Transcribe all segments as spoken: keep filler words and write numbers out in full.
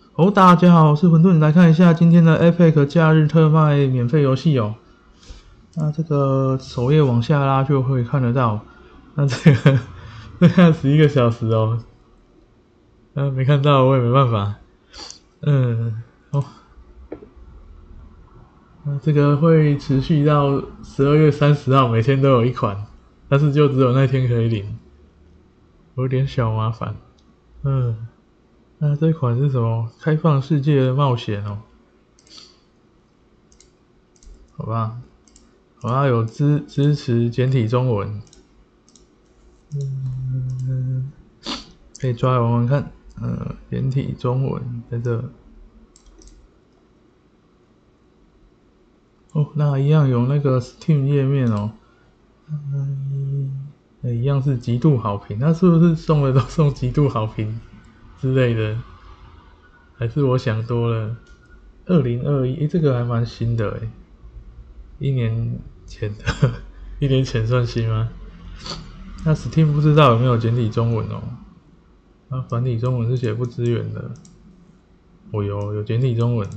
哦，大家好，我是混沌，来看一下今天的 Epic 假日特卖免费游戏哦。那这个首页往下拉就会看得到，那这个剩下十一个小时哦。那没看到我也没办法。嗯，哦，那这个会持续到十二月三十号，每天都有一款，但是就只有那天可以领，有点小麻烦。嗯。那这款是什么？开放世界的冒险哦，好吧，好像有支支持简体中文，嗯，可以抓来玩玩看，呃，简体中文在这，哦，那一样有那个 Steam 页面哦，嗯，一样是极度好评，那是不是送的都送极度好评之类的？还是我想多了？二零二一，诶，这个还蛮新的诶。一年前的，一年前算新吗？那 Steam 不知道有没有简体中文哦？那繁体中文是写不支援的。哦，有有简体中文，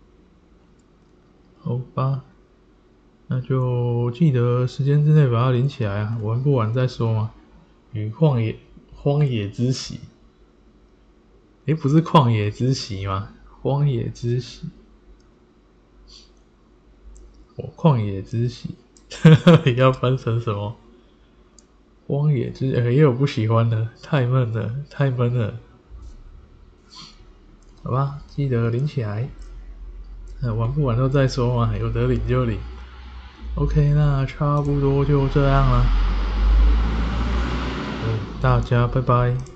好吧，那就记得时间之内把它连起来啊，玩不完再说嘛。与旷野荒野之息，诶，不是旷野之息吗？荒野之息，哦，旷野之息，要翻成什么？荒野之，呃，也有不喜欢的，太闷了，太闷了。好吧，记得领起来。那玩不玩都再说嘛，有得领就领。OK，那差不多就这样了。大家拜拜。